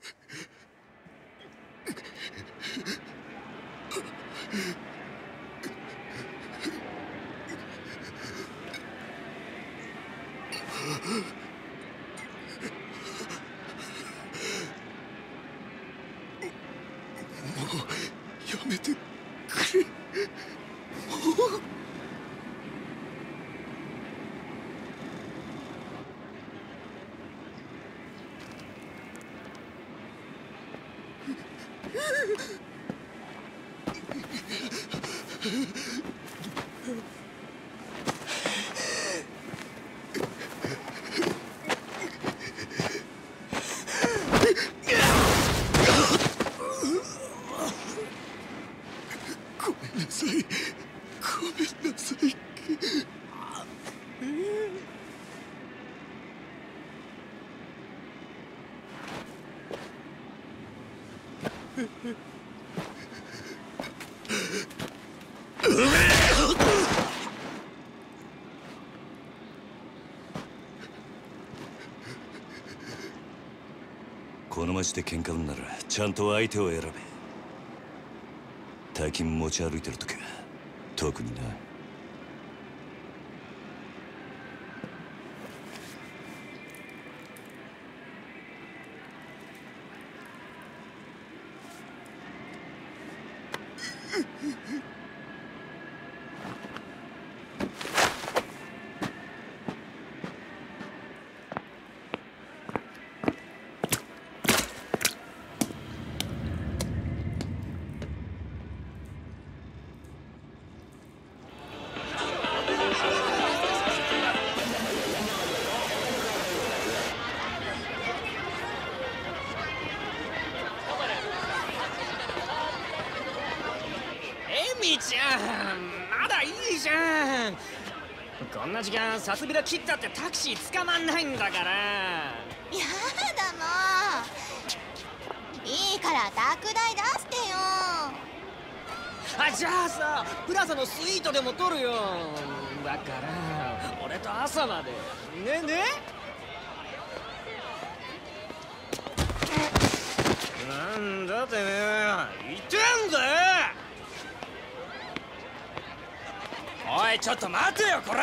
やめてくれ。ごめんなさい。ごめんなさい。 この町で喧嘩売んならちゃんと相手を選べ。大金持ち歩いてるときは特にな。 エミちゃん、まだいいじゃん。こんな時間サスビラ切ったってタクシー捕まんないんだから。 やだもう。いいから宅代出してよ。 あ、じゃあさ、プラザのスイートでも取るよ。だから俺と朝までねね。なんだてめえ、言ってんだよ。おい、ちょっと待てよこれ。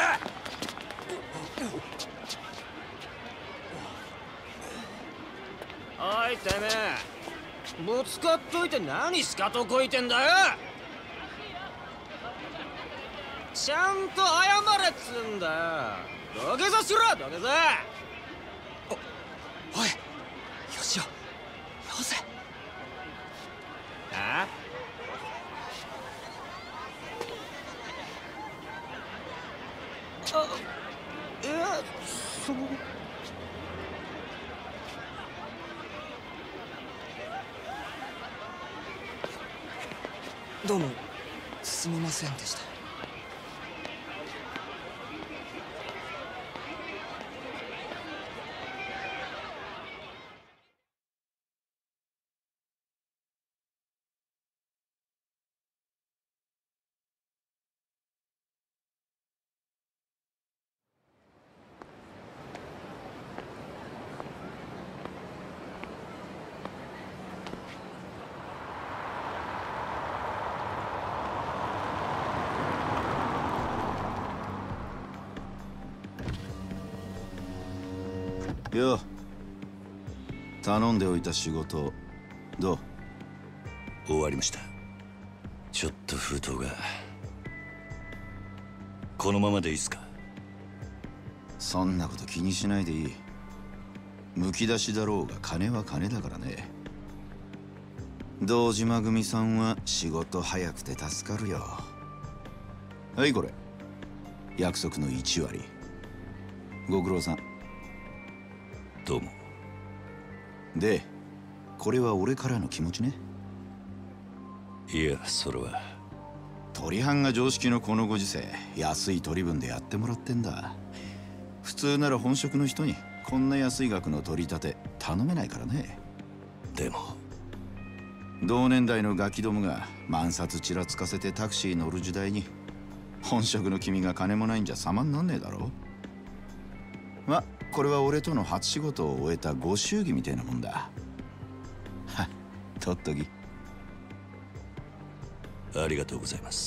おいてめえ、ぶつかっといて何スカとこいてんだよ。ちゃんと謝れっつんだよ。土下座しろ、土下座。 おい、よしよ、よせ。 あ？いや、そう。 どうもすみませんでした。 よう、頼んでおいた仕事どう？ 終わりました。ちょっと封筒が。このままでいいっすか？ そんなこと気にしないでいい。むき出しだろうが金は金だからね。堂島組さんは仕事早くて助かるよ。はいこれ、約束の1割。ご苦労さん。 どうも。 で、これは俺からの気持ちね。 いや、それは取販が常識のこのご時世、安い取り分でやってもらってんだ。普通なら本職の人にこんな安い額の取り立て頼めないからね。 でも同年代のガキどもが万札ちらつかせてタクシー乗る時代に、本職の君が金もないんじゃ様になんねえだろ。ま、これは俺との初仕事を終えたご祝儀みたいなもんだ。 取っとき。 ありがとうございます。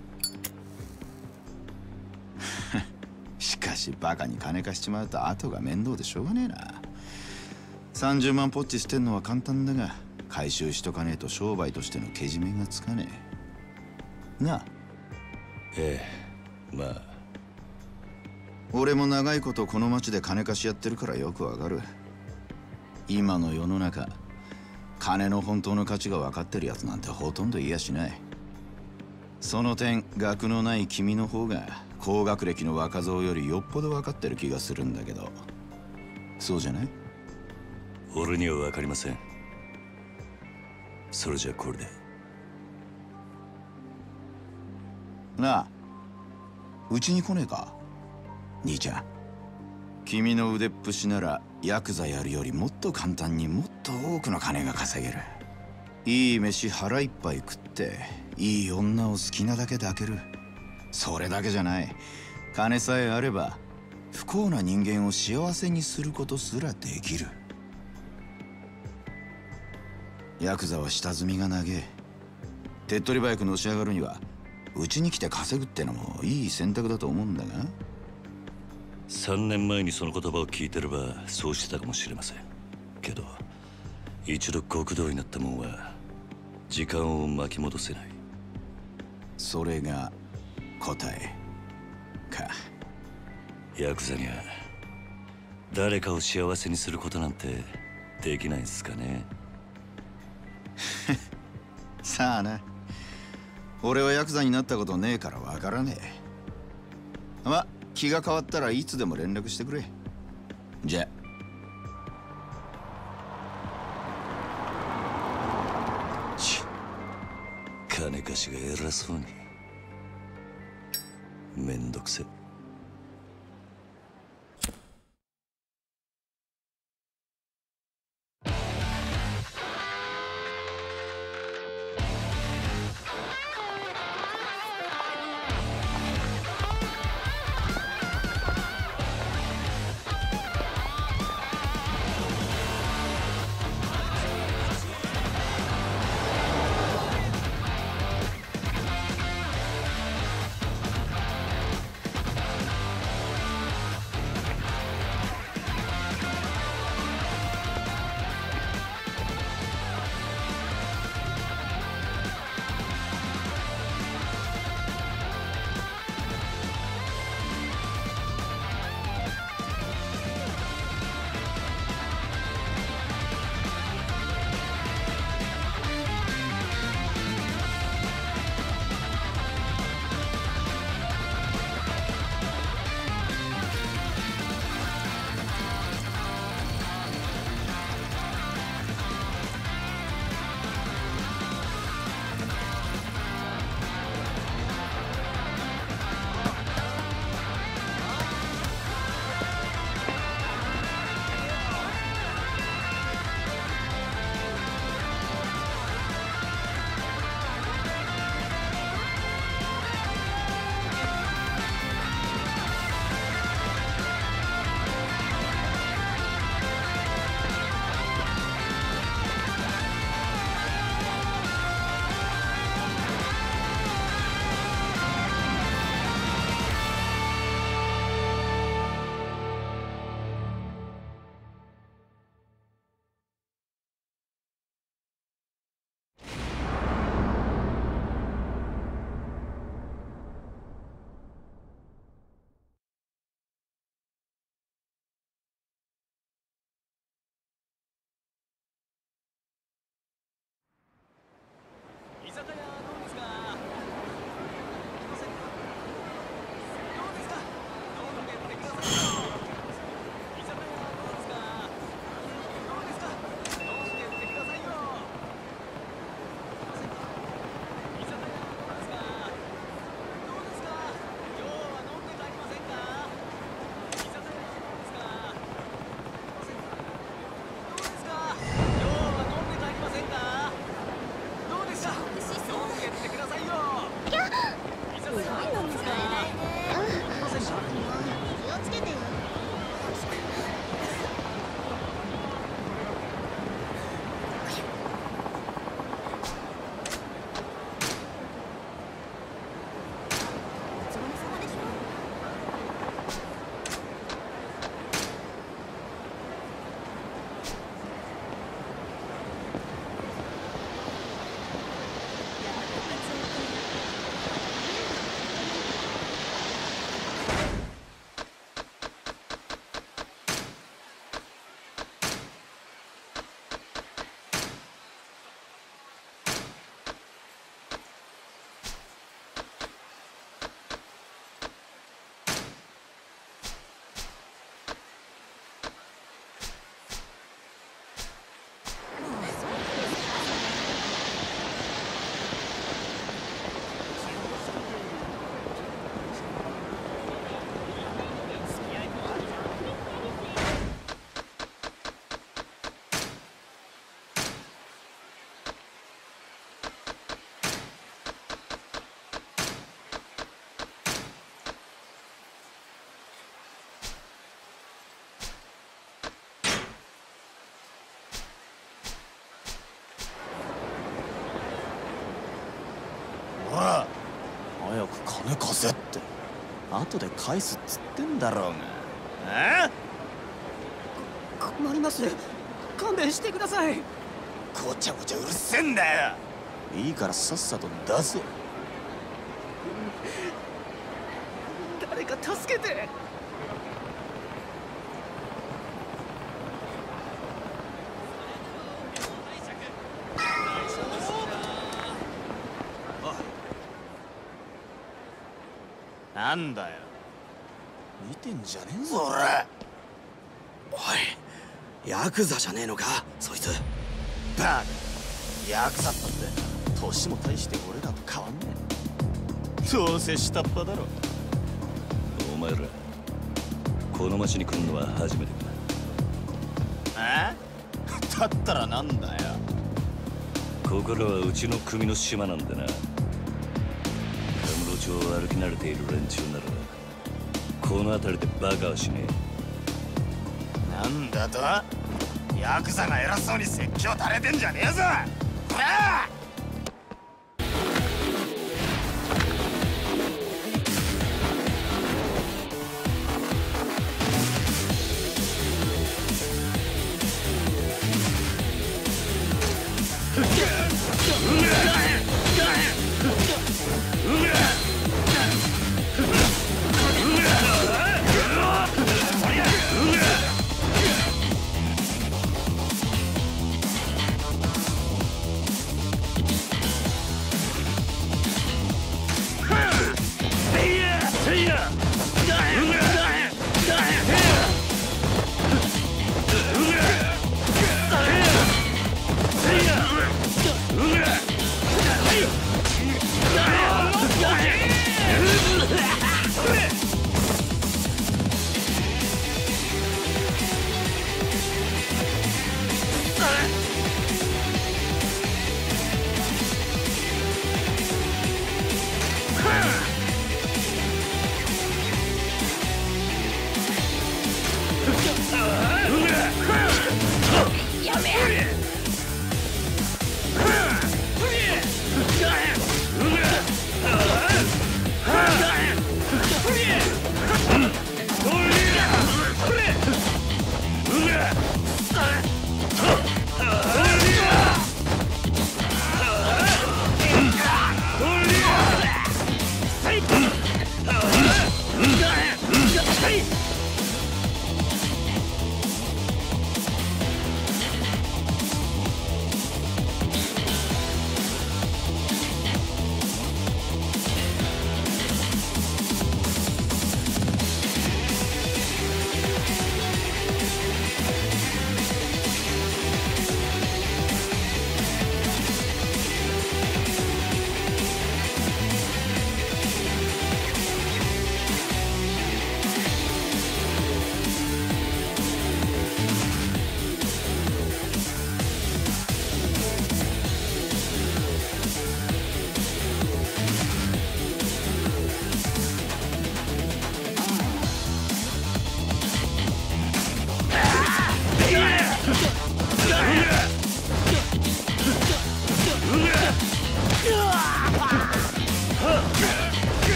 しかしバカに金貸しちまうと後が面倒でしょうがねえな。30万ポッチ捨てんのは簡単だが、回収しとかねえと商売としてのけじめがつかねえなあ。 ええ、まあ俺も長いことこの町で金貸しやってるからよくわかる。今の世の中、金の本当の価値が分かってるやつなんてほとんどいやしない。その点、学のない君の方が高学歴の若造よりよっぽど分かってる気がするんだけど、そうじゃない？ 俺には分かりません。それじゃこれで。 なあ、うちに来ねえか兄ちゃん。君の腕っぷしならヤクザやるよりもっと簡単にもっと多くの金が稼げる。いい飯腹いっぱい食っていい女を好きなだけ抱ける。それだけじゃない、金さえあれば不幸な人間を幸せにすることすらできる。ヤクザは下積みが長え。手っ取り早くのし上がるにはうちに来て稼ぐってのもいい選択だと思うんだが。 3年前にその言葉を聞いてればそうしてたかもしれませんけど、一度極道になったもんは時間を巻き戻せない。 それが答えか。 ヤクザには誰かを幸せにすることなんてできないんすかね。 さあな、俺はヤクザになったことねえからわからねえ。ま、気が変わったらいつでも連絡してくれ。じゃ金貸しが偉そうに。めんどくせ。 早く金貸せって。後で返すっつってんだろうが。 困ります。勘弁してください。 ごちゃごちゃうるせえんだよ。いいからさっさと出せ。 誰か助けて。 なんだよ、見てんじゃねえぞ俺。 おい、ヤクザじゃねえのかそいつ。 バカ、ヤクザったって年も大して俺らと変わんねえ。どうせ下っ端だろ。 お前らこの町に来るのは初めてか。 だったらなんだよ。 ここらはうちの組の島なんでな。カムロ町を歩き慣れている連中ならこの辺りでバカはしねえ。なんだと、ヤクザが偉そうに説教垂れてんじゃねえぞ。ほら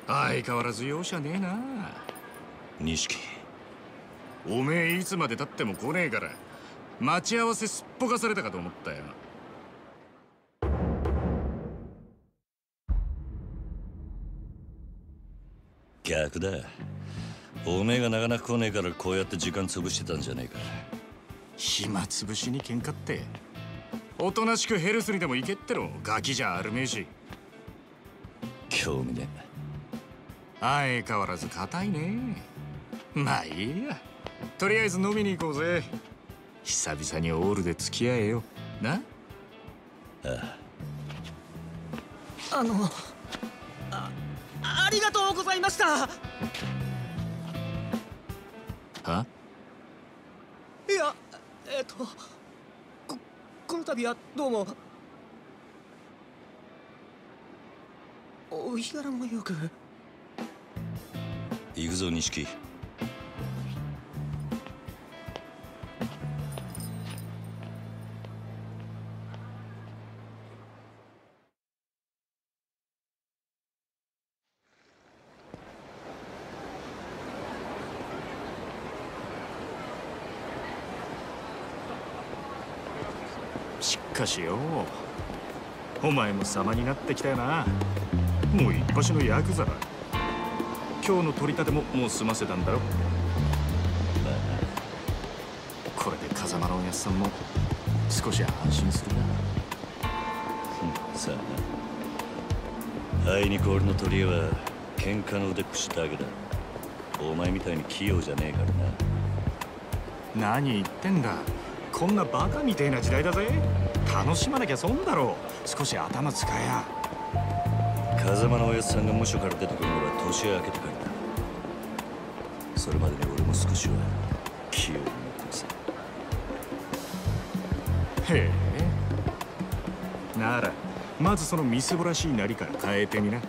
相変わらず容赦ねえな。 錦、 おめえいつまでたっても来ねえから待ち合わせすっぽかされたかと思ったよ。 逆だ。おめえがなかなか来ねえからこうやって時間潰してたんじゃねえか。 暇つぶしに喧嘩っておとなしくヘルスにでも行けってろ。ガキじゃあるめえし。 興味ね。 相変わらず硬いね。まあいいや、とりあえず飲みに行こうぜ。久々にオールで付き合えよな。 ああありがとうございました。 はいや、この度はどうも。お日柄もよく。 行くぞ錦。 しかしよ、お前も様になってきたよな。もう一発のヤクザだ。今日の取り立てももう済ませたんだろ。これで風間のおやっさんも少し安心するな。 さあな。あいにく俺の取り柄は喧嘩の腕っぷしだけだ。お前みたいに器用じゃねえからな。 何言ってんだ。こんなバカみてえな時代だぜ。楽しまなきゃ損だろ。少し頭使えや。 風間のおやっさんが無所から出てくるのは年明けてからだ。それまでに俺も少しは器用になってるさ。 へえ、ならまずそのみすぼらしいなりから変えてみな。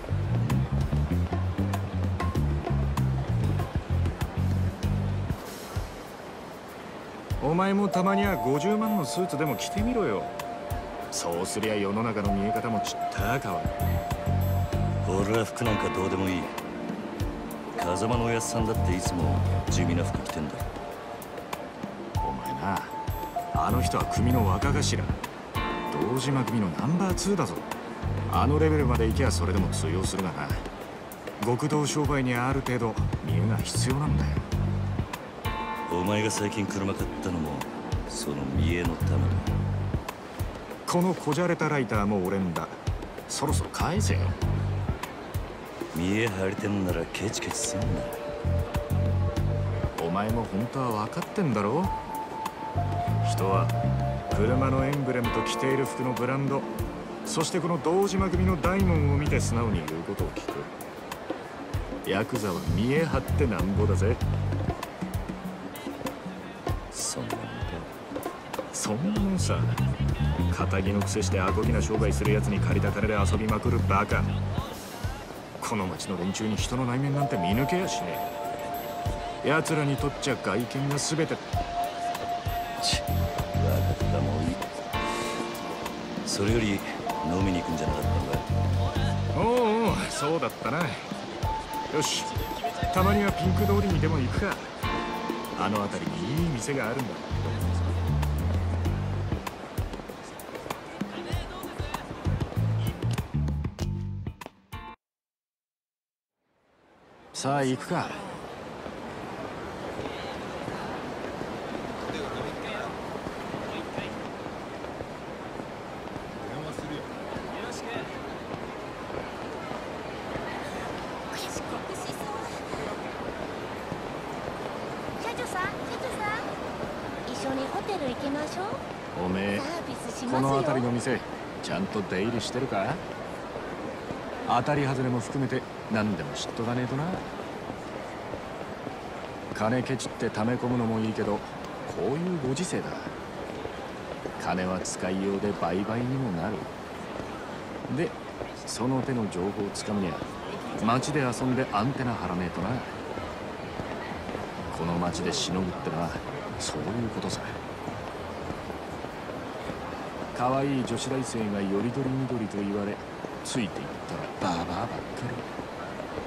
お前もたまには50万のスーツでも着てみろよ。そうすりゃ世の中の見え方もちった変わる。 俺は服なんかどうでもいい。風間のおやっさんだっていつも地味な服着てんだ。 お前な、あの人は組の若頭。堂島組のナンバー2だぞ。あのレベルまで行けばそれでも通用するがな。極道商売にはある程度見栄が必要なんだよ。 お前が最近車買ったのもその見栄のためだ。 このこじゃれたライターも俺んだ。そろそろ返せよ。 見栄張りてんならケチケチすんな。 お前も本当は分かってんだろ。人は車のエンブレムと着ている服のブランド、そしてこの堂島組の大門を見て素直に言うことを聞く。ヤクザは見栄張ってなんぼだぜ。 そんなもんか。 そんなもんさ。仇の癖してアコギな商売するやつに借りた金で遊びまくるバカ。この町の連中に人の内面なんて見抜けやしねえ。奴らにとっちゃ外見が全て。 分かった、もういい。それより飲みに行くんじゃなかったのか。 おうおう、そうだったな。よし、たまにはピンク通りにでも行くか。あの辺りにいい店があるんだ。さあ行くか。おめえ、この辺りの店ちゃんと出入りしてるか。当たり外れも含めて何でも知っとかねえとな。金ケチって溜め込むのもいいけど、こういうご時世だ。金は使いようで売買にもなる。で、その手の情報をつかむには街で遊んでアンテナ張らねえとな。この街でしのぐってのはそういうことさ。可愛い女子大生がよりどりみどりと言われついていったらバーバーばっかり。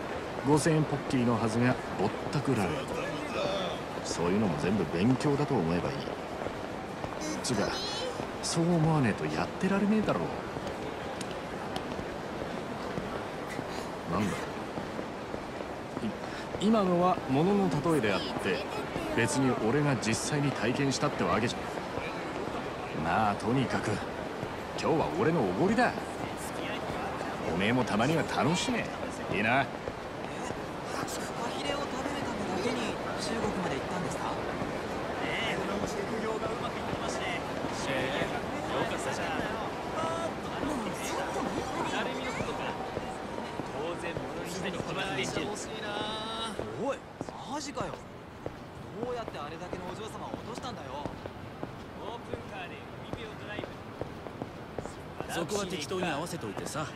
5000円ポッキリのはずがぼったくられ、そういうのも全部勉強だと思えばいい。つうかそう思わねえとやってられねえだろう。なんだ、今のは物の例えであって、別に俺が実際に体験したってわけじゃ。まあとにかく今日は俺のおごりだ。おめえもたまには楽しめ。いいな。 フカヒレを食べるためだけに中国まで行ったんですか？副業がうまくいってまして。よかったじゃん。誰見のことか。当然物にしてに決まってんじゃん。おい、マジかよ。どうやってあれだけのお嬢様を落としたんだよ。オープンカーで海辺をドライブ。 そこは適当に合わせといてさ。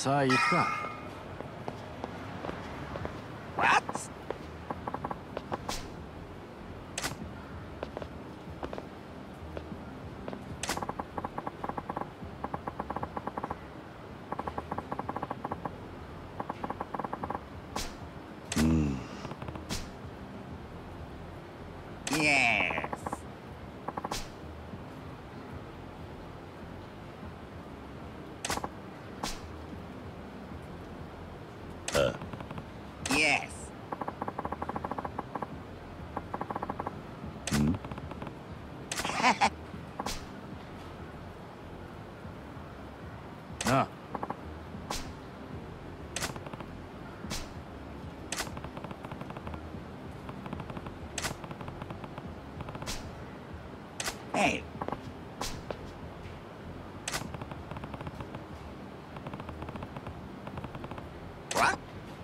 さあ行くか。なあ。 Hey. What?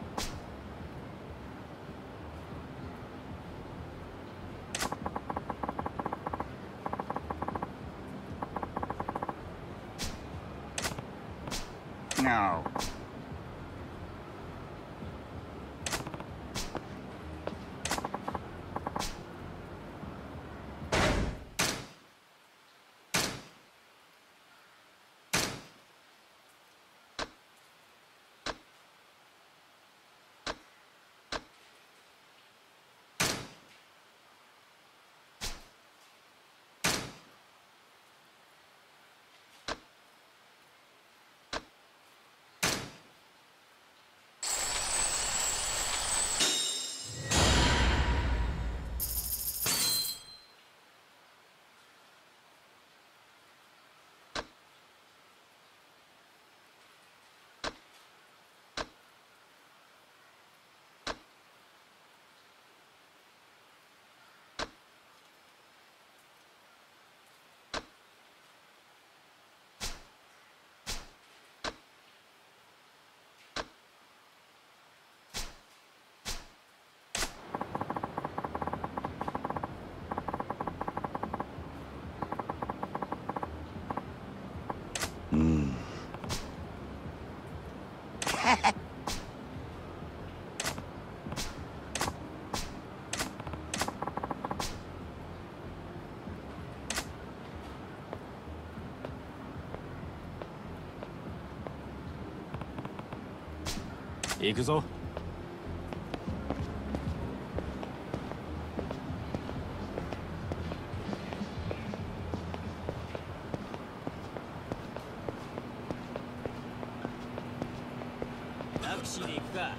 No. Hmm. 行くぞ。 タクシーで行くか。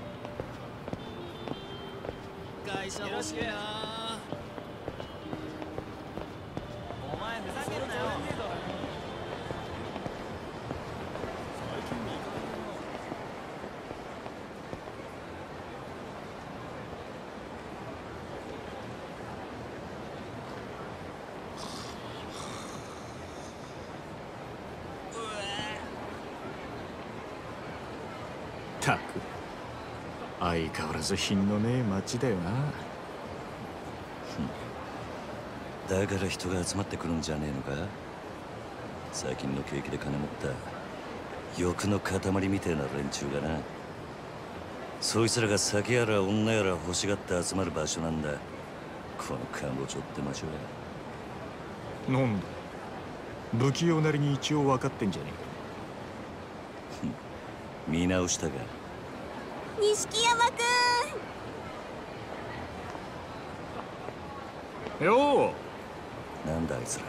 会社欲しいな。 お前ふざけるなよ。 たく相変わらず品のねえ町だよな。 だから人が集まってくるんじゃねえのか。最近の景気で金持った欲の塊みてえな連中がな。そいつらが酒やら女やら欲しがって集まる場所なんだ、このカンボジョって場所は。 なんだ、不器用なりに一応分かってんじゃねえか。 見直したか。 錦山くん。 よなんだあいつら。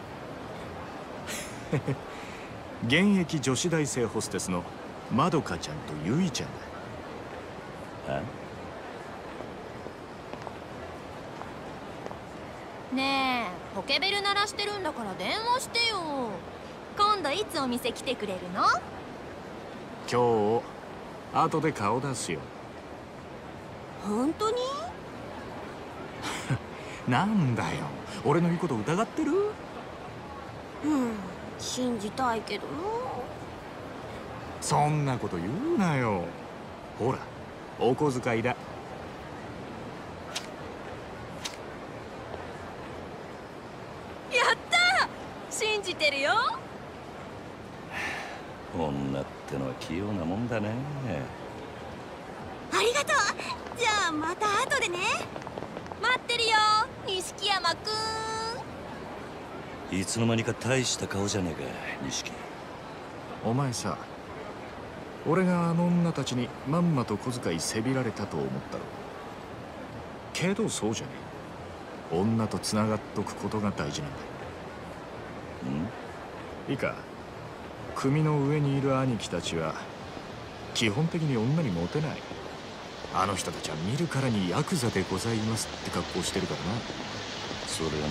現役女子大生ホステスのまどかちゃんとゆいちゃんだ。 はねえ、ポケベル鳴らしてるんだから電話してよ。今度いつお店来てくれるの？ 今日後で顔出すよ。 本当に？ なんだよ、俺の言うこと疑ってる？ 信じたいけどな。 そんなこと言うなよ。ほら、お小遣いだ。 やったー！信じてるよ。 女ってってのは器用なもんだね。 ありがとう。じゃあまた後でね。待ってるよ、錦山くん。 いつの間にか大した顔じゃねえか、錦。 お前さ、俺があの女たちにまんまと小遣いせびられたと思ったろ。けどそうじゃねえ。女とつながっとくことが大事なんだ。いいか、組の上にいる兄貴たちは基本的に女にモテない。あの人たちは見るからにヤクザでございますって格好してるからな。 それは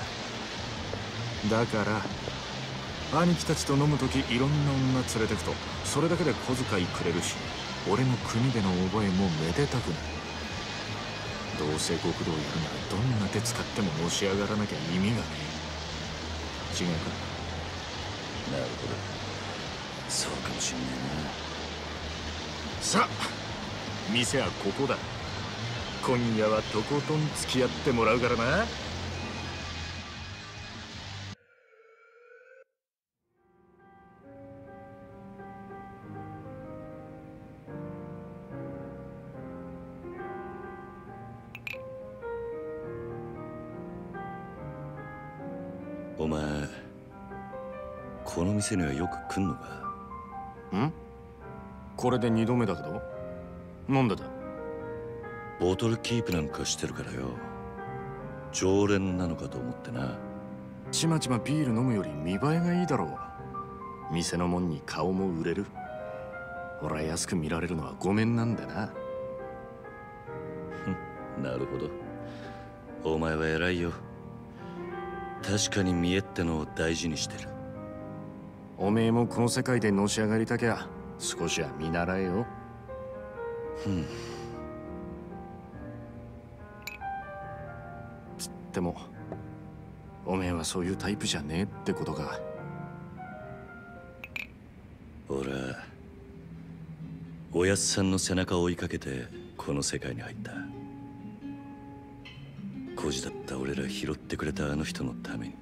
なんだ。 だから兄貴たちと飲むときいろんな女連れてくとそれだけで小遣いくれるし、俺の組での覚えもめでたくなる。どうせ極道やるならどんな手使ってものし上がらなきゃ意味がねえ。違うか。 なるほど、そうかもしんねさあ店はここだ。今夜はとことん付き合ってもらうからな。 えな。お前この店にはよく来んのか？ ん？これで2度目だけど。なんでだ？ ボトルキープなんかしてるからよ。常連なのかと思ってな。 ちまちまビール飲むより見栄えがいいだろう。店のもんに顔も売れる。俺は安く見られるのはごめんなんだな。 なるほど、お前は偉いよ。確かに見栄ってのを大事にしてる。 おめえもこの世界でのし上がりたきゃ少しは見習えよ。つってもおめえはそういうタイプじゃねえってことか。 俺はおやっさんの背中を追いかけてこの世界に入った。孤児だった俺ら拾ってくれたあの人のために。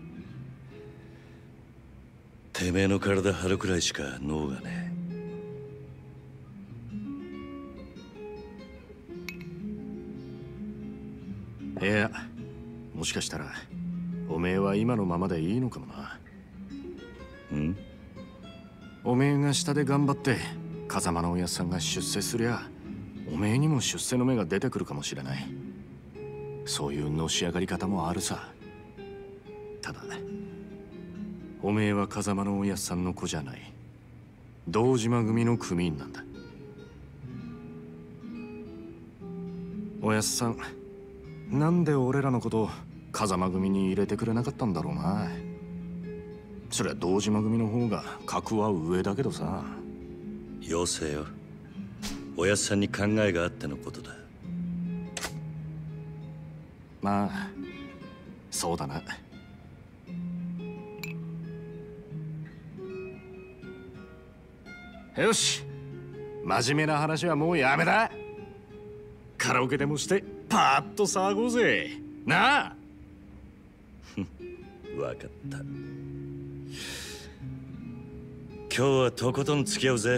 てめえの体張るくらいしか脳がねえ。いや、もしかしたらおめえは今のままでいいのかもな。おめえが下で頑張って風間のおやっさんが出世すりゃおめえにも出世の芽が出てくるかもしれない。そういうのし上がり方もあるさ。ただおめえは風間のおやっさんの子じゃない。堂島組の組員なんだ。おやっさん、なんで俺らのこと風間組に入れてくれなかったんだろうな。そりゃ堂島組の方が格は上だけどさ。 よせよ、おやっさんに考えがあってのことだ。 まあそうだな。よし、真面目な話はもうやめだ。カラオケでもしてパーッと騒ごうぜなあ。 わかった。今日はとことん付き合うぜ。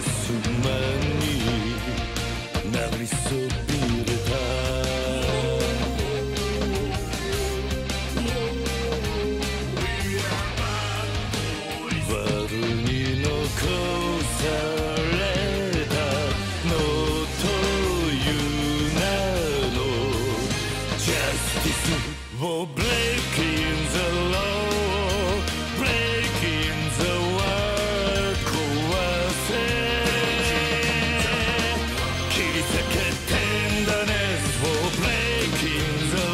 す間になりそびれた悪に残されたのという名のジャスティスをブレイキンザローブレイキンザワー壊せ切り裂けテンダーネスをブレイキンザ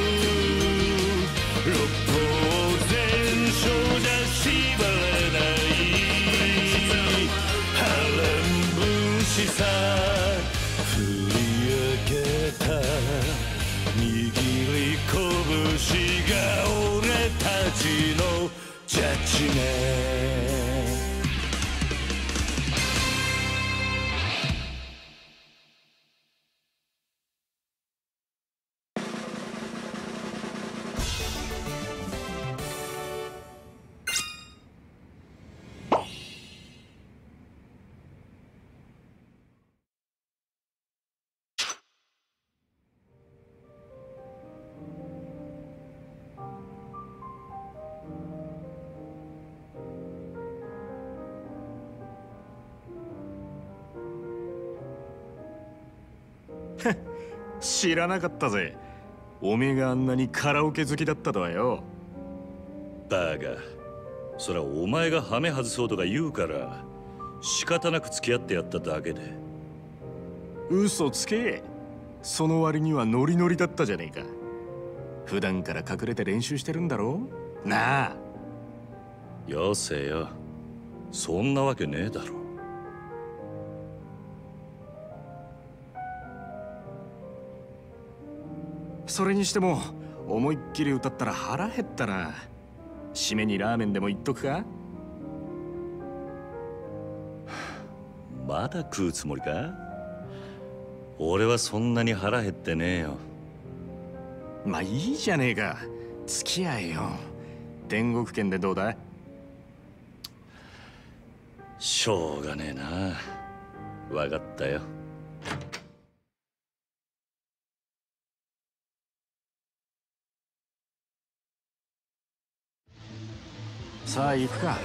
ルー六法全書じゃ縛れない波乱分子さ振り上げた握り拳が俺たちのジャッジメント知らなかったぜ。おめえがあんなにカラオケ好きだったとはよ。 バカ、そりゃお前がハメ外そうとか言うから仕方なく付き合ってやっただけで。 嘘つけ。その割にはノリノリだったじゃねえか。普段から隠れて練習してるんだろなあ。 よせよ、そんなわけねえだろ。 それにしても思いっきり歌ったら腹減ったな。締めにラーメンでも言っとくか。 まだ食うつもりか。俺はそんなに腹減ってねえよ。 まあいいじゃねえか、付き合えよ。天国圏でどうだ。 しょうがねえな。わかったよ。 さあ行くか。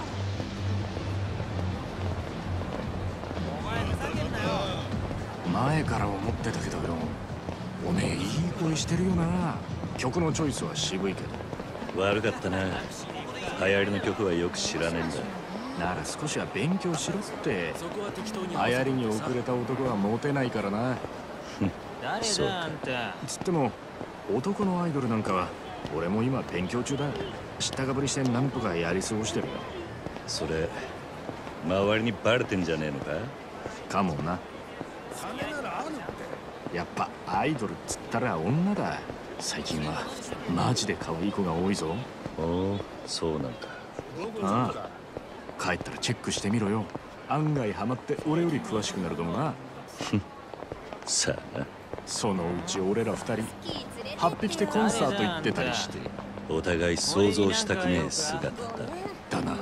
前から思ってたけどよ、おめえいい声してるよな。曲のチョイスは渋いけど。 悪かったな。流行りの曲はよく知らねえんだ。 なら少しは勉強しろって。流行りに遅れた男はモテないからな。 誰だあんた。 つっても男のアイドルなんかは俺も今勉強中だ。知ったかぶりしてなんとかやり過ごしてるよ。 それ周りにバレてんじゃねえのか。 かもな。やっぱアイドルっつったら女だ。最近はマジで可愛い子が多いぞ。 おお、そうなんだ。 ああ、帰ったらチェックしてみろよ。案外ハマって俺より詳しくなるともな。 さあな。 そのうち俺ら二人8匹てコンサート行ってたりして。 お互い想像したくねえ姿だ。 だな。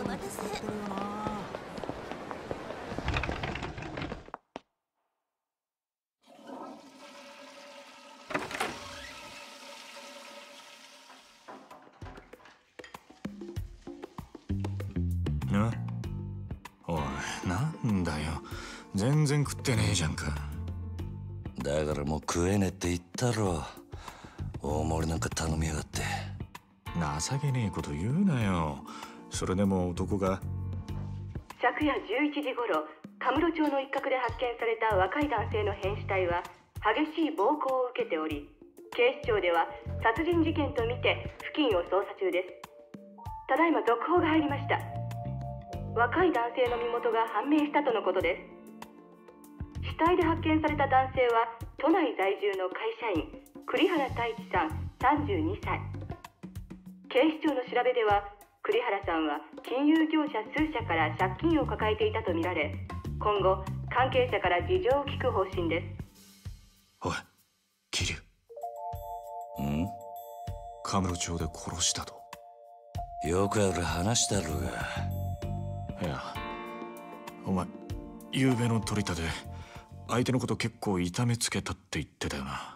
おい、なんだよ。全然食ってねえじゃんか。 だからもう食えねえって言ったろ。大盛りなんか頼みやがって。 情けねえこと言うなよ。それでも男が。 昨夜11時頃、カムロ町の一角で発見された若い男性の変死体は激しい暴行を受けており、警視庁では殺人事件とみて付近を捜査中です。ただいま続報が入りました。若い男性の身元が判明したとのことです。死体で発見された男性は都内在住の会社員栗原太一さん32歳。警視庁の調べでは栗原さんは金融業者数社から借金を抱えていたとみられ、今後関係者から事情を聞く方針です。 おい、桐生。 ん？ カムロ町で殺したと。 よくある話だろうが。 いや、お前昨べの取り立て、相手のこと結構痛めつけたって言ってたよな。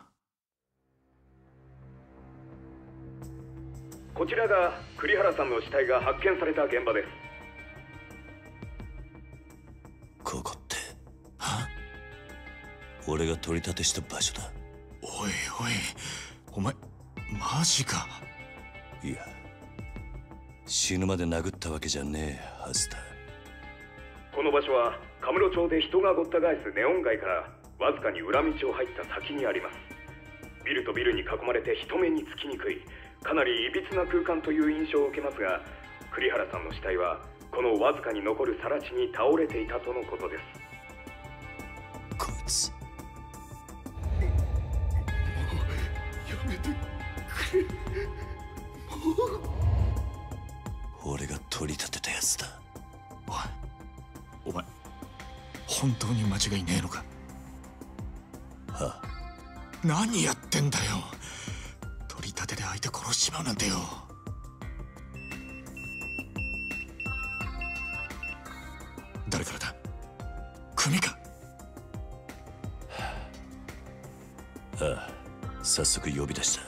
こちらが栗原さんの死体が発見された現場です。 ここって俺が取り立てした場所だ。 おいおい、お前マジか。 いや、死ぬまで殴ったわけじゃねえはずだ。 この場所はカムロ町で人がごった返すネオン街からわずかに裏道を入った先にあります。ビルとビルに囲まれて人目につきにくい、かなりいびつな空間という印象を受けますが、栗原さんの死体はこのわずかに残る更地に倒れていたとのことです。 こいつやめてくれ。もう俺が取り立てたやつだ。 お前本当に間違いねえのか。 はあ、 何やってんだよ。取り立てで相手殺しちまうなんてよ。誰からだ。組か。 ああ、早速呼び出した。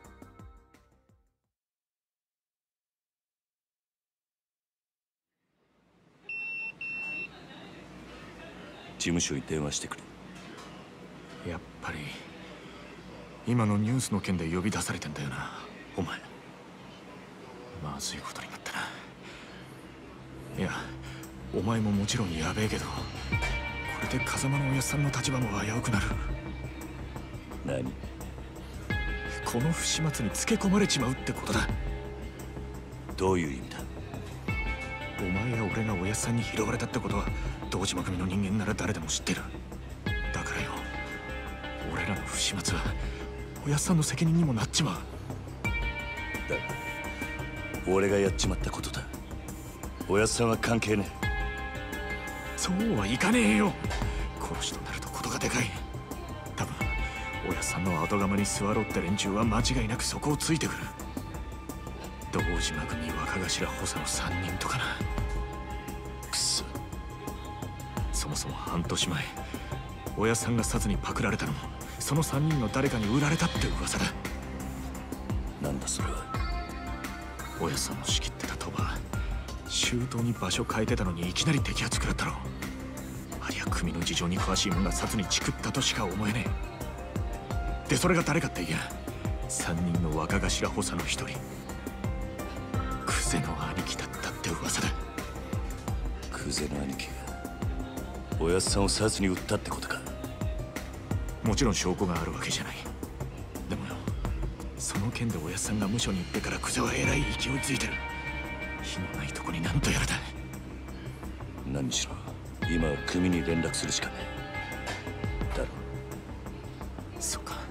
事務所に電話してくれ。 やっぱり今のニュースの件で呼び出されてんだよな、お前。まずいことになったな。いや、お前ももちろんやべえけど、これで風間のおやっさんの立場も危うくなる。 何？ この不始末につけ込まれちまうってことだ。 どういう意味だ？ お前や俺がおやっさんに拾われたってことは堂島組の人間なら誰でも知ってる。だからよ、俺らの不始末はおやっさんの責任にもなっちまう。 だが俺がやっちまったことだ。おやっさんは関係ねえ。 そうはいかねえよ。殺しとなるとことがでかい。多分おやっさんの後釜に座ろうって連中は間違いなくそこをついてくる。堂島組、若頭補佐の3人とかな。くそ。そもそも半年前、おやっさんがサツにパクられたのもその3人の誰かに売られたって噂だ。 なんだそれは。 おやっさんの仕切ってた鳥羽、周到に場所変えてたのにいきなり摘発食らったろ。ありゃ組の事情に詳しい者がサツにチクったとしか思えねえ。でそれが誰かっていや、3人の若頭補佐の一人、久世の兄貴だったって噂だ。 久世の兄貴がおやっさんをサツに売ったってことか。 もちろん証拠があるわけじゃない。でもよ、その件でおやっさんが無所に行ってから久世はえらい勢いついてる。火のないとこになんとやらだ。 何しろ今は組に連絡するしかねえだろ。 そうか、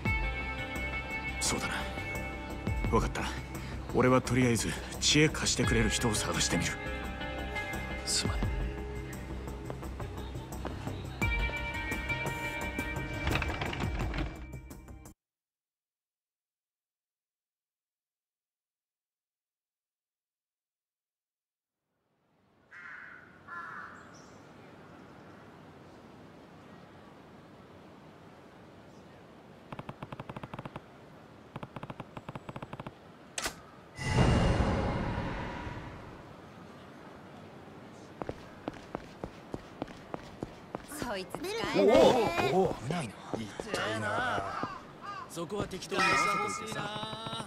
そうだな。分かった。俺はとりあえず知恵貸してくれる人を探してみる。 すまん。 そいつ使えないね。 危ないな。痛いな。 そこは適当に合わせておいてさ。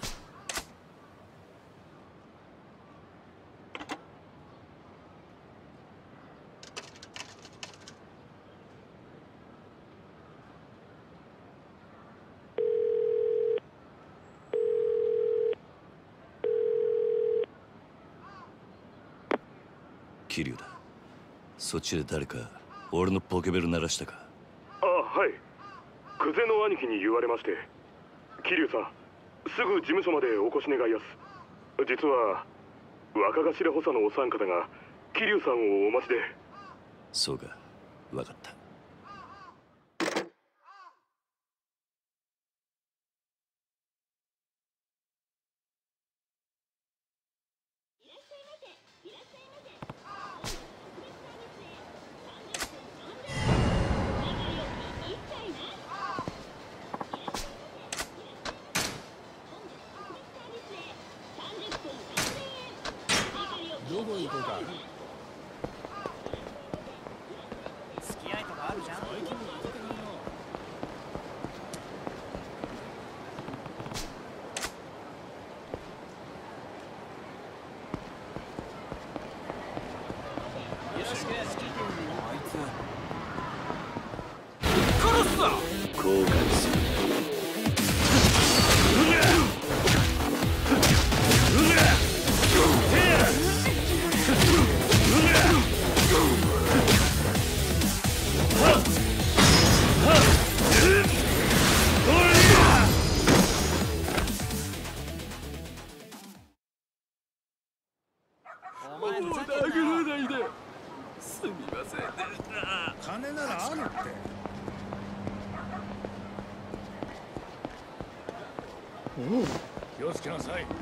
桐生だ。そっちで誰か俺のポケベル鳴らしたか？ あ、はい。久世の兄貴に言われまして。桐生さん、すぐ事務所までお越し願いやす。実は若頭補佐のお三方が桐生さんをお待ちで。 そうか、分かった。 あるじゃん。最近も情けないな。よろしく。あいつ殺すぞ。 後悔する。 金ならあるって。気をつけなさい。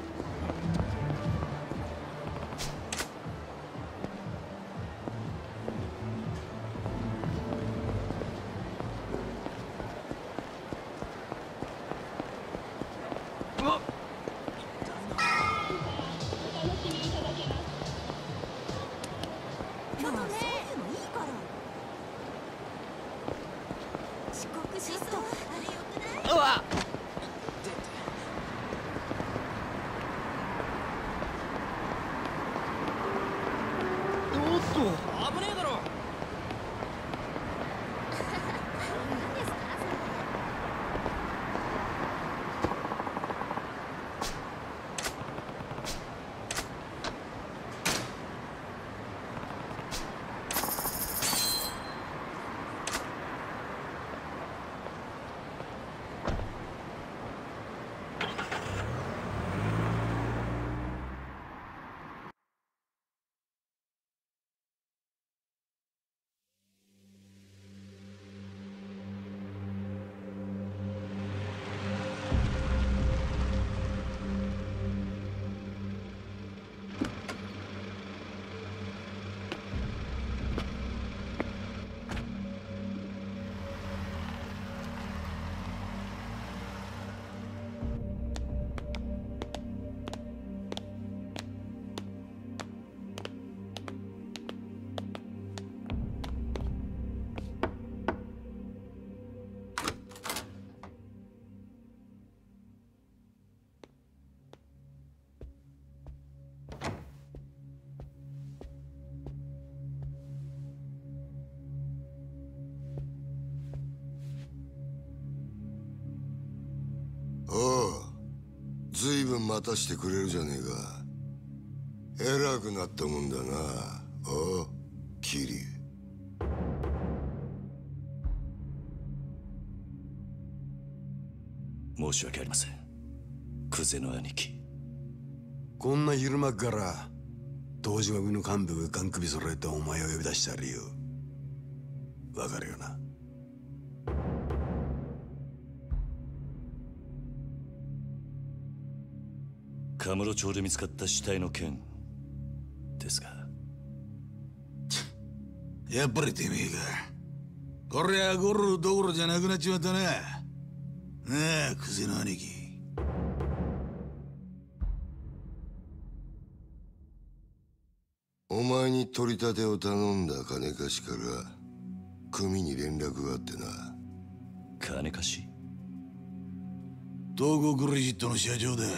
ずいぶん待たしてくれるじゃねえか。偉くなったもんだな。おう、キリ。 申し訳ありません、クゼの兄貴。 こんな昼間から堂島組の幹部がガン首揃えてお前を呼び出した理由わかるよな。 カムロ町で見つかった死体の件ですが。 やっぱりてめえか。こりゃゴルどころじゃなくなっちまったな。なあ、クゼの兄貴。 お前に取り立てを頼んだ金貸しから組に連絡があってな。 金貸し？ 東郷クレジットの社長だ。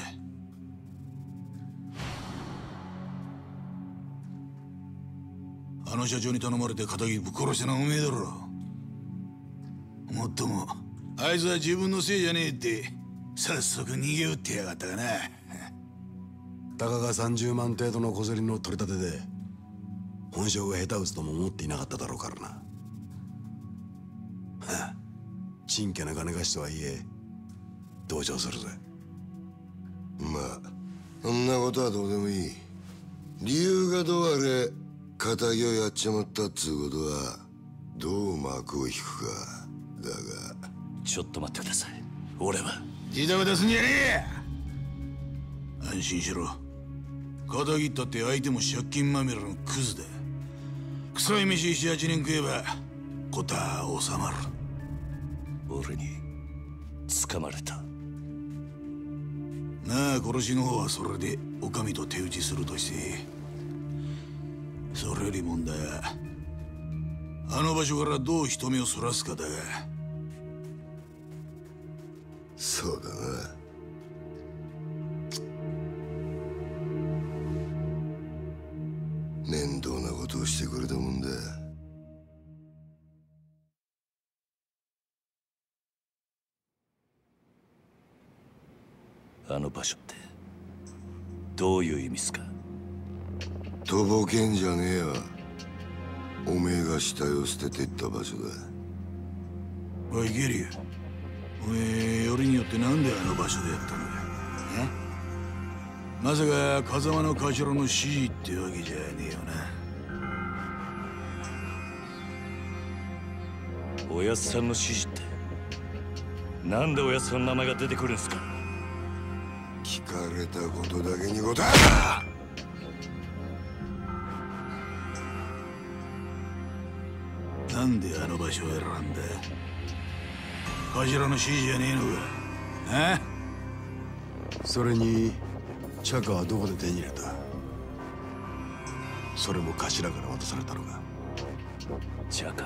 あの社長に頼まれて仇ぶっ殺したのはおめえだろ。もっともあいつは自分のせいじゃねえって早速逃げ打ってやがったがな。 たかが30万程度の小競りの取り立てで本性が下手打つとも思っていなかっただろうからな。はあ、ちんけな金貸しとはいえ同情するぜ。 まあそんなことはどうでもいい。理由がどうあれ仇をやっちまったっつうことはどう幕を引くかだが。 ちょっと待ってください。俺はジタバタすんじゃねえ。安心しろ。仇ったって相手も借金まみれのクズだ。臭い飯7、8年食えば事は収まる。 俺に掴まれた。 なあ、殺しの方はそれでお上と手打ちするとして、それより問題はあの場所からどう人目をそらすかだが。 そうだな。面倒なことをしてくれたもんだ。 あの場所ってどういう意味っすか？ とぼけんじゃねえわ。おめえが死体を捨ててった場所だ。 おいゲリア、おめえよりによってなんであの場所でやったんだ？まさか風間の頭の指示ってわけじゃねえよな。 おやつさんの指示ってなんでおやつさんの名前が出てくるんすか？ 聞かれたことだけに答えろ。なんであの場所を選んだ？頭の指示じゃねえのか？ それにチャカはどこで手に入れた？それも頭から渡されたのか？ チャカ、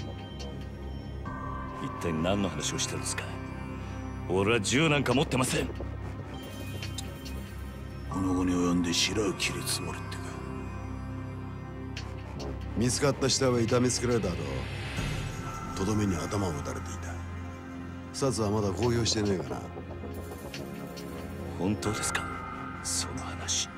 一体何の話をしてるんですか？俺は銃なんか持ってません。 この後に及んで白を切り積もるってか。 見つかった死体は痛めつけられた後、とどめに頭を打たれていた。殺はまだ公表してねえかな？ 本当ですか、その話？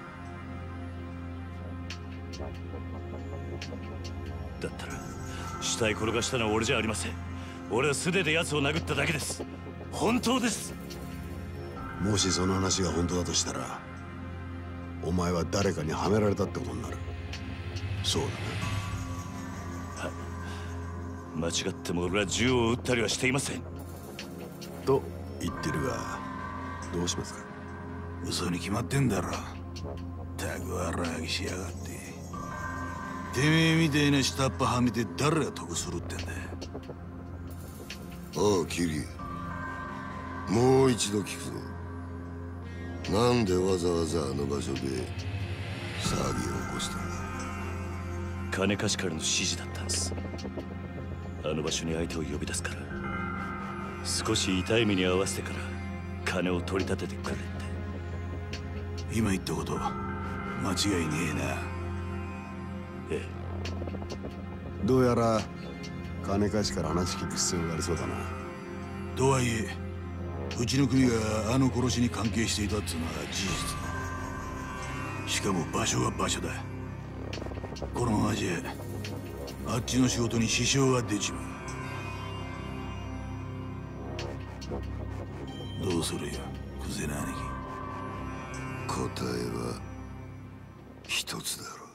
だったら死体転がしたのは俺じゃありません。俺は素手で奴を殴っただけです。本当です。 もしその話が本当だとしたら、お前は誰かにはめられたってことになる。そうだな。 はい、間違っても俺は銃を撃ったりはしていません。 と言ってるが、どうしますか？ 嘘に決まってんだろ。たく笑いしやがって。てめえみたいな下っ端はめて誰が得するってんだ。 おうキリ、もう一度聞くぞ。なんでわざわざあの場所で騒ぎを起こしたんだ？ 金貸しからの指示だったんです。あの場所に相手を呼び出すから、少し痛い目に遭わせてから金を取り立ててくれって。 今言ったこと間違いねえな。 ええ。 どうやら金貸しから話聞く必要がありそうだな。 とはいえうちの組があの殺しに関係していたっつうのは事実だ。しかも場所が場所だ。このままじゃあっちの仕事に支障が出ちまう。どうするよクゼな兄貴。 答えは一つだろう。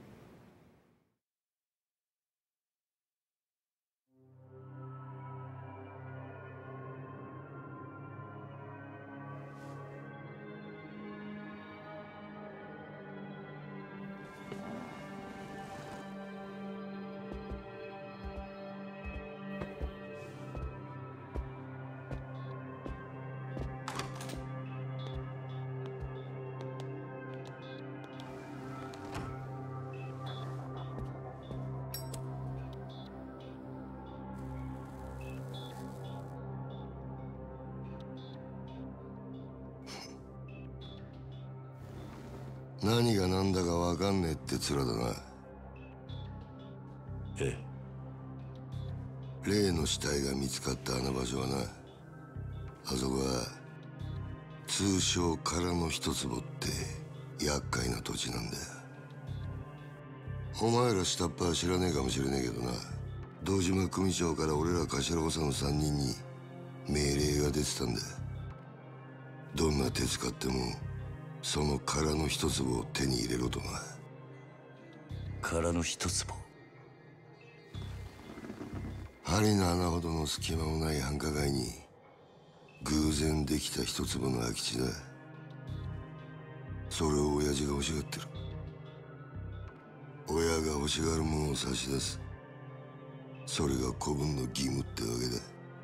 何が何だか分かんねえって面だな。 ええ。例の死体が見つかったあの場所はな、あそこは通称空の一坪って厄介な土地なんだよ。お前ら下っ端は知らねえかもしれねえけどな、堂島組長から俺ら頭補佐の3人に命令が出てたんだ。どんな手使ってもその空の一坪を手に入れろとな。 空の一坪？ 針の穴ほどの隙間もない繁華街に偶然できた一坪の空き地だ。それを親父が欲しがってる。親が欲しがるものを差し出す、それが子分の義務ってわけだ。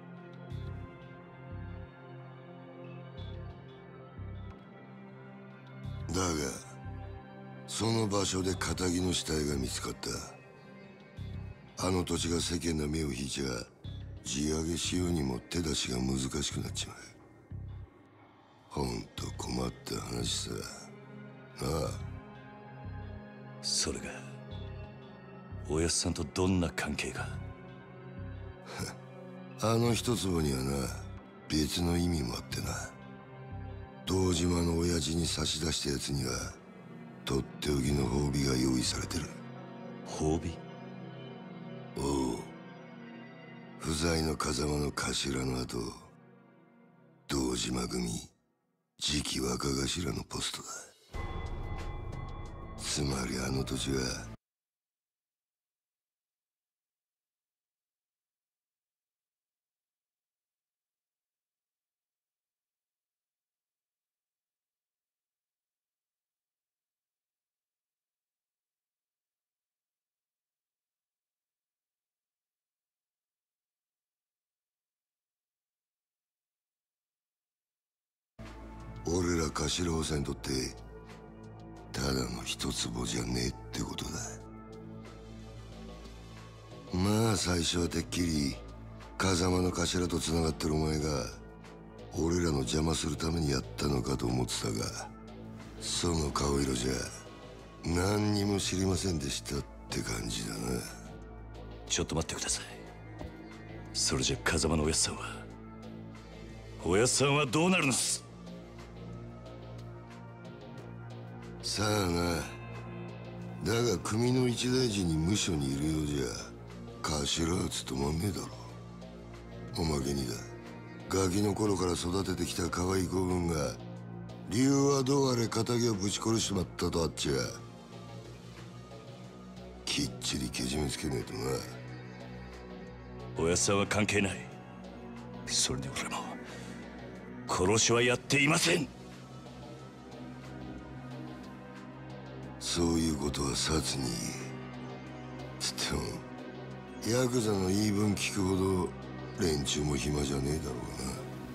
だがその場所で片木の死体が見つかった。 あの土地が世間の目を引いちゃ地上げしようにも手出しが難しくなっちまう。ほんと困った話さ。なあ。 それがおやっさんとどんな関係が？ あの一坪にはな、別の意味もあってな。堂島の親父に差し出したやつにはとっておきの褒美が用意されてる。 褒美？ おう。不在の風間の頭の後、堂島組次期若頭のポストだ。つまりあの土地は俺ら頭補佐にとってただの一坪じゃねえってことだ。まあ最初はてっきり風間の頭と繋がってるお前が俺らの邪魔するためにやったのかと思ってたが、その顔色じゃ何にも知りませんでしたって感じだな。 ちょっと待ってください。それじゃ風間のおやっさんはどうなるんです？ さあな。だが組の一大事に無所にいるようじゃ頭は務まんねえだろ。おまけにだ、ガキの頃から育ててきた可愛い子分が理由はどうあれ仇をぶち殺しちまったとあっちゃきっちりけじめつけねえとな。 おやっさんは関係ない。それに俺も殺しはやっていません。 そういうことは殺につってもヤクザの言い分聞くほど連中も暇じゃねえだろうな。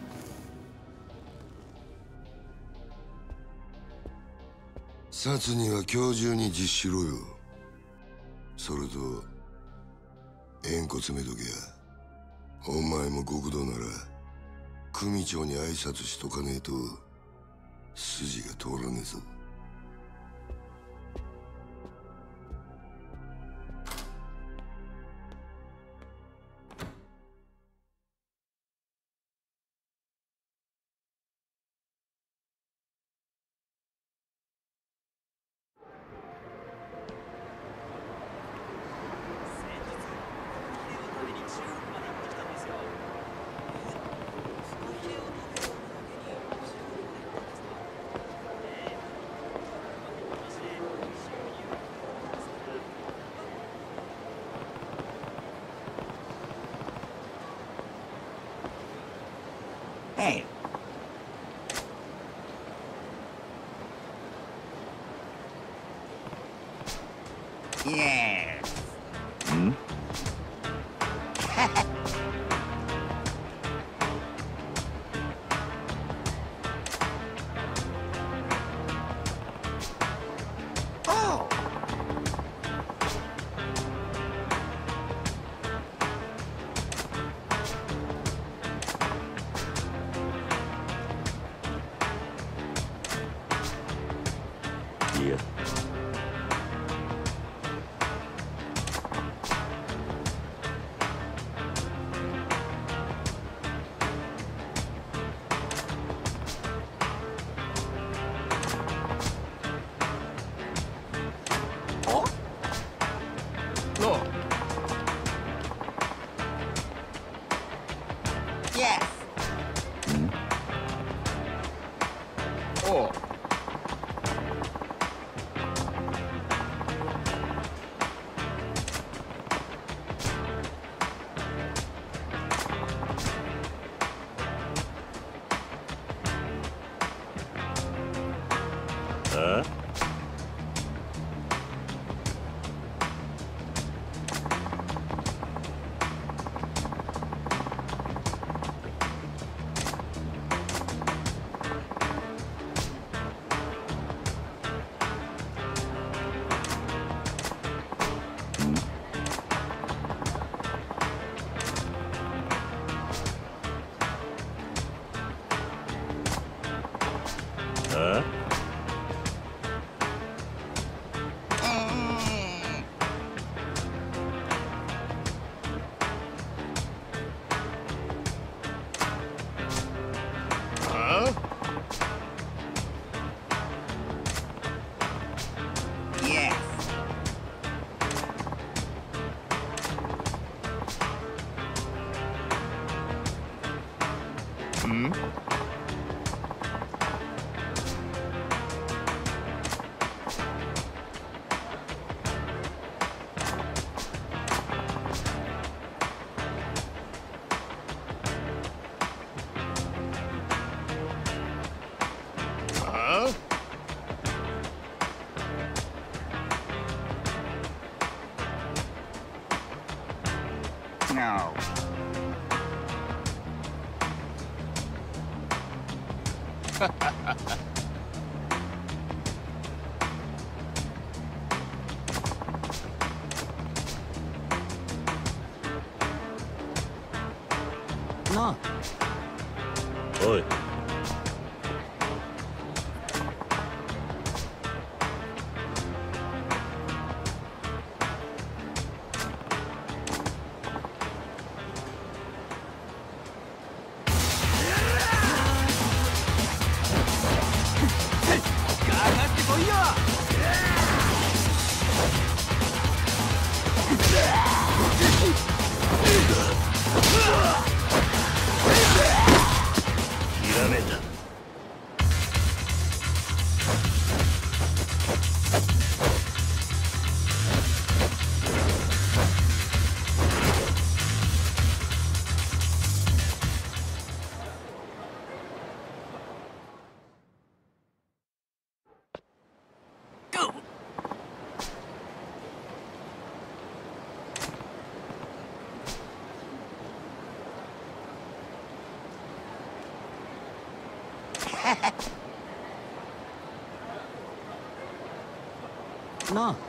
殺には今日中に実施しろよ。それと縁故詰めとけや。お前も極道なら組長に挨拶しとかねえと筋が通らねえぞ。 Hey. Yeah. Hmm? Oh. Yeah. No. なあ。 おい。ひらめいた。 なあ。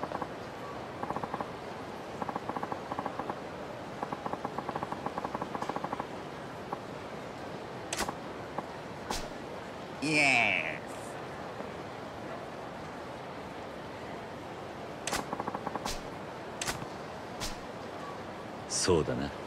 Yes. そうだな。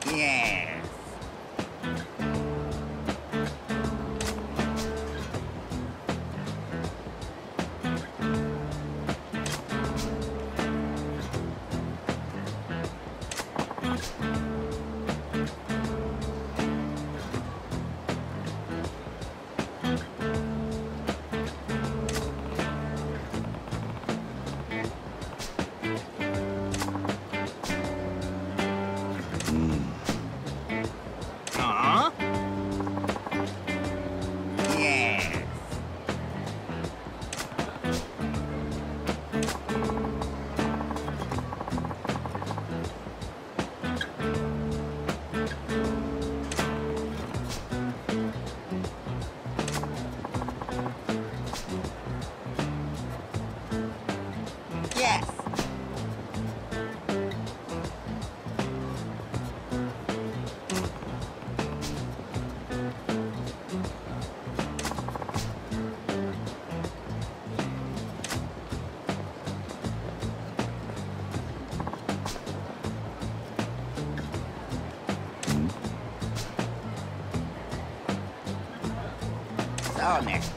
そうね。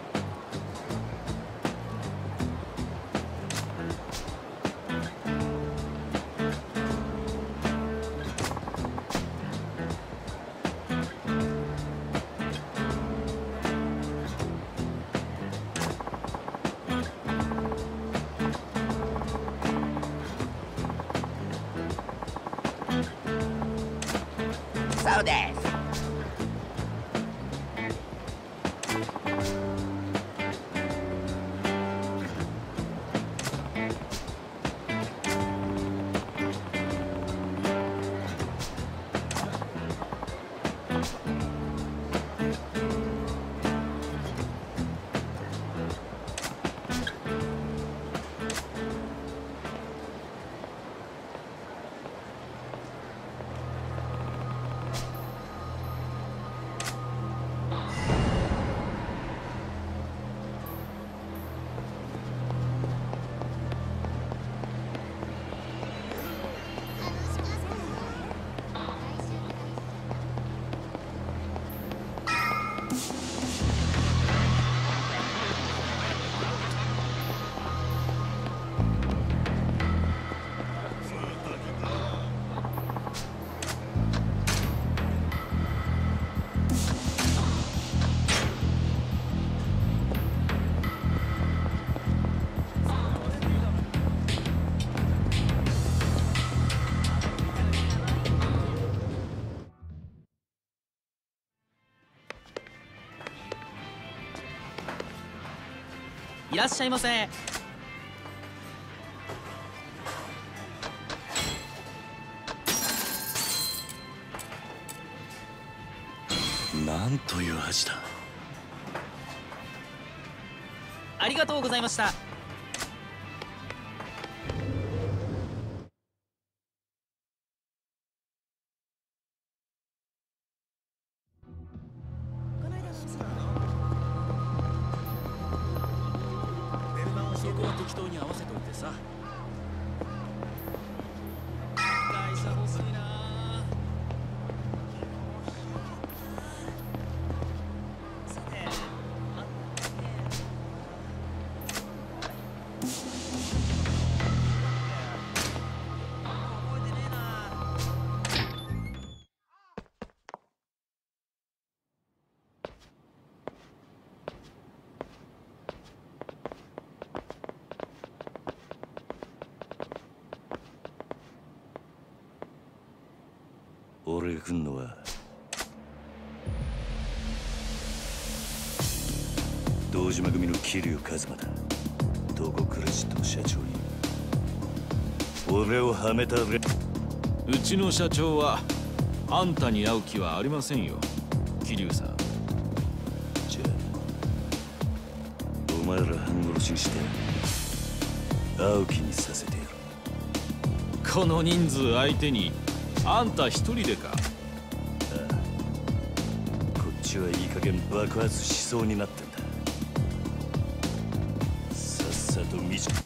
そうです。 いらっしゃいませ。 なんという味だ。 ありがとうございました。 そこは適当に合わせといてさ。 会社欲しいな。 俺が来んのは堂島組の桐生一馬だ。東国クレジットの社長に俺をはめたれ。 うちの社長はあんたに会う気はありませんよ、桐生さん。 じゃあお前ら半殺しにして会う気にさせてやる。 この人数相手にあんた一人でか。 ああ、こっちはいい加減爆発しそうになってんだ。さっさと見ちゃ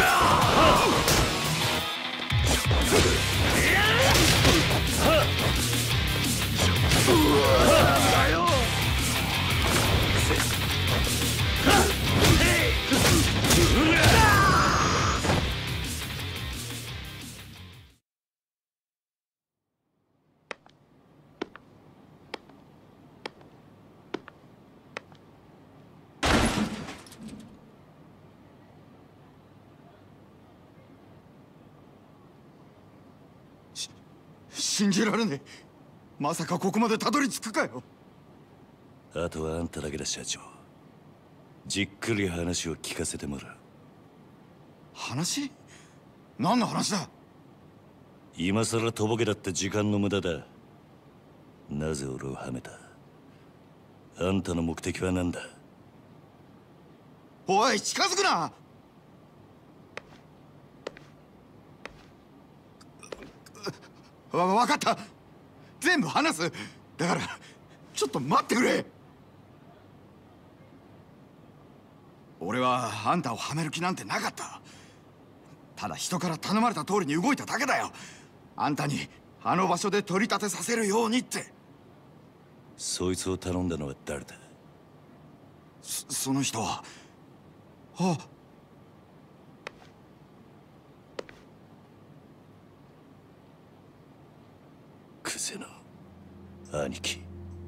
信じられねえ。まさかここまでたどり着くかよ。 あとはあんただけだ、社長。じっくり話を聞かせてもらう。 話？何の話だ？ 今さらとぼけだって時間の無駄だ。なぜ俺をはめた？あんたの目的は何だ？ おい、近づくな！わかった。全部話す。だからちょっと待ってくれ。俺はあんたをはめる気なんてなかった。ただ人から頼まれた通りに動いただけだよ。あんたにあの場所で取り立てさせるようにって。 そいつを頼んだのは誰だ？ その人は。あ、 クゼの兄貴。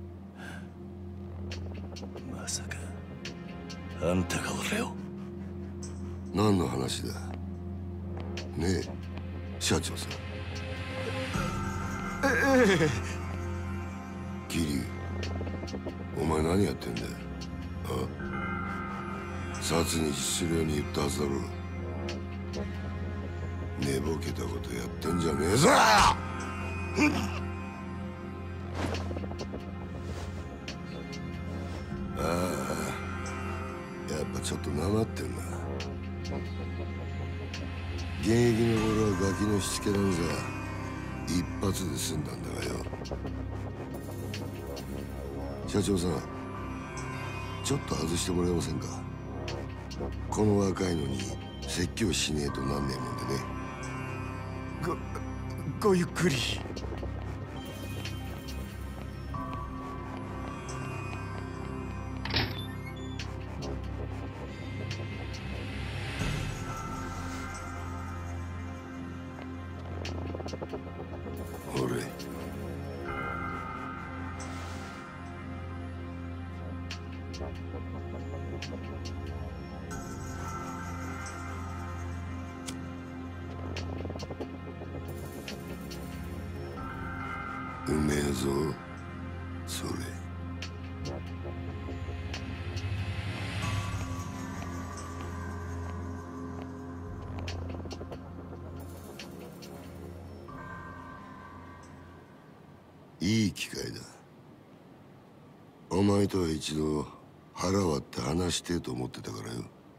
まさかあんたが俺を。 何の話だねえ、社長さん。桐生、お前何やってんだよ。殺日するように言ったはずだろ。寝ぼけたことやってんじゃねえぞ。ああ、やっぱちょっとなまってんな。現役の頃はガキのしつけなんざ一発で済んだんだがよ。社長さん、ちょっと外してもらえませんか。この若いのに説教しねえとなんねえもんでね。 ごゆっくり。 俺、うめえぞそれ。いい機会だ。お前とは一度腹割って話してと思ってたからよ。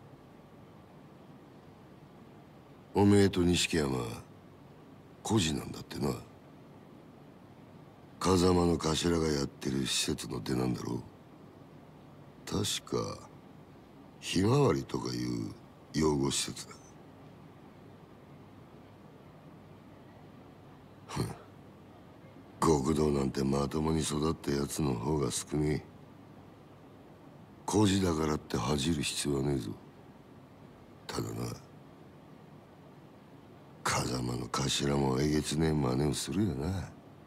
おめえと錦山は孤児なんだってな。風間の頭がやってる施設の出なんだろう。確かひまわりとかいう養護施設だ。極道なんてまともに育ったやつの方が少ねえ。孤児だからって恥じる必要はねえぞ。ただな、風間の頭もえげつねえ真似をするよな。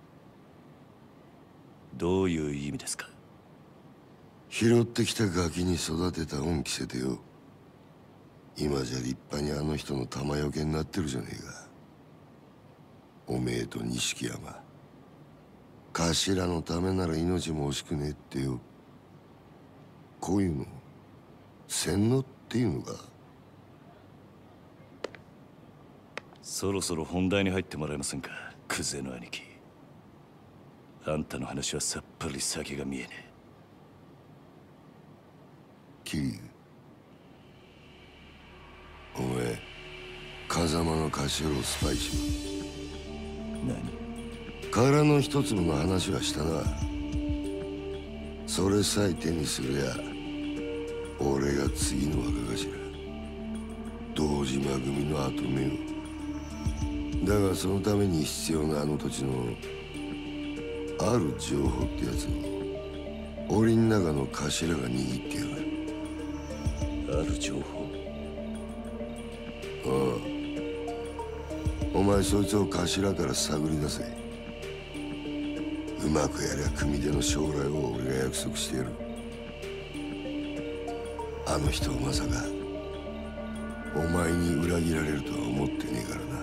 どういう意味ですか？ 拾ってきたガキに育てた恩着せてよ。今じゃ立派にあの人の玉よけになってるじゃねえか。おめえと錦山、頭のためなら命も惜しくねえってよ。こういうの洗脳っていうのか。 そろそろ本題に入ってもらえませんか、クゼの兄貴。あんたの話はさっぱり先が見えねえ。 桐生、お前風間の頭をスパイしろ。 何？ 殻の一粒の話はしたな。それさえ手にすりゃ俺が次の若頭。 堂島組の跡目を。だがそのために必要なあの土地のある情報ってやつを檻の中の頭が握ってやがる。 ある情報？ ああ、お前そいつを頭から探り出せ。うまくやりゃ組手の将来を俺が約束してやる。あの人をまさかお前に裏切られるとは思ってねえからな。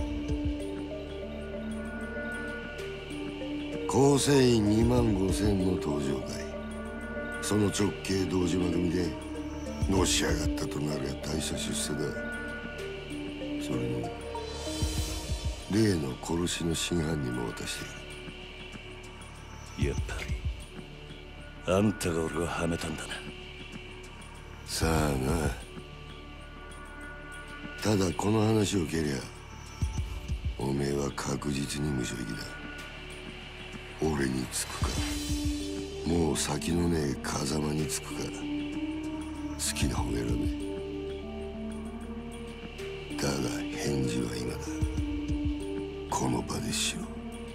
構成員25000の登場会、その直系堂島組でのし上がったとなるや大した出世だ。それに例の殺しの真犯人も渡している。 やっぱりあんたが俺をはめたんだな。 さあな。ただこの話を蹴りゃおめえは確実に無所行きだ。俺につくか、もう先のねえ風間につくか、好きな方選べ。だが返事は今だ。この場でしろ。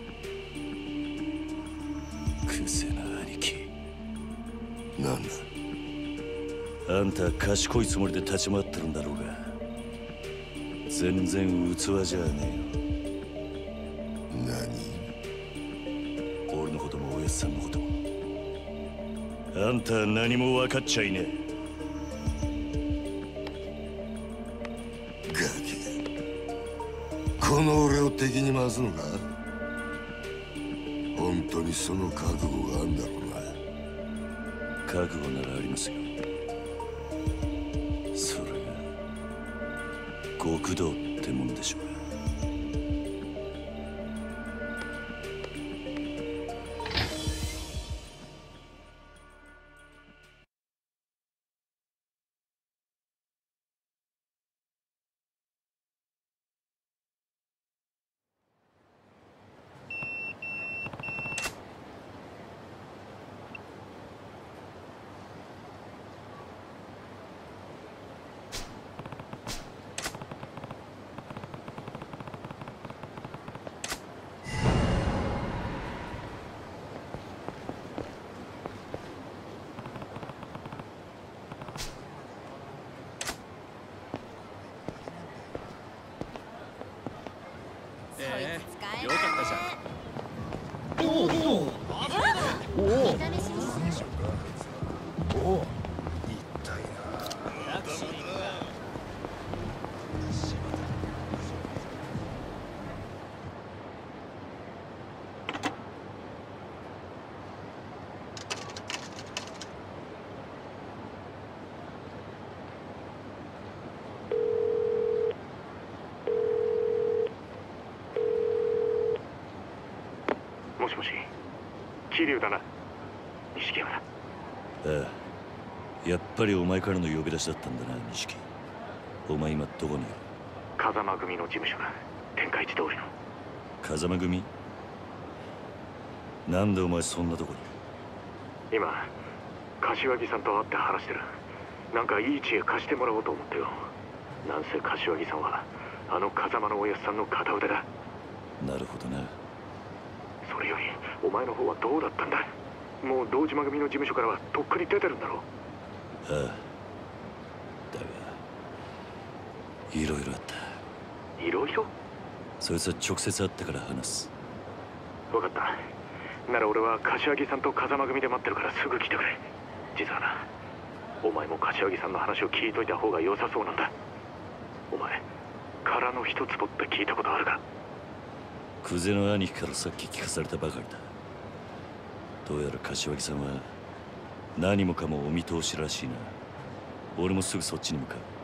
クセな兄貴。 なんだ。 あんた賢いつもりで立ち回ってるんだろうが、全然器じゃねえよ。何？ 俺のこともおやっさんのことも。あんたは何も分かっちゃいねえ。ガキがこの俺を敵に回すのか？本当にその覚悟があんだろうな。 覚悟ならありますよ。それが極道ってもんでしょう。 よかったじゃん。おお。 もしもし、桐生だな。錦原。 ああ、やっぱりお前からの呼び出しだったんだな、錦。お前今どこにいる？ 風間組の事務所だ。天下一通りの。 風間組？なんでお前そんなとこに？ 今、柏木さんと会って話してる。なんかいい知恵貸してもらおうと思ってよ。なんせ柏木さんはあの風間のおやっさんの片腕だ。 なるほどな。 それよりお前の方はどうだったんだ？もう堂島組の事務所からはとっくに出てるんだろう。 ああ、だがいろいろあった。 いろいろ？ そいつは直接会ってから話す。 分かった。なら俺は柏木さんと風間組で待ってるからすぐ来てくれ。実はな、お前も柏木さんの話を聞いといた方が良さそうなんだ。お前殻の一坪って聞いたことあるか？ 久世の兄貴からさっき聞かされたばかりだ。どうやら柏木さんは何もかもお見通しらしいな。俺もすぐそっちに向かう。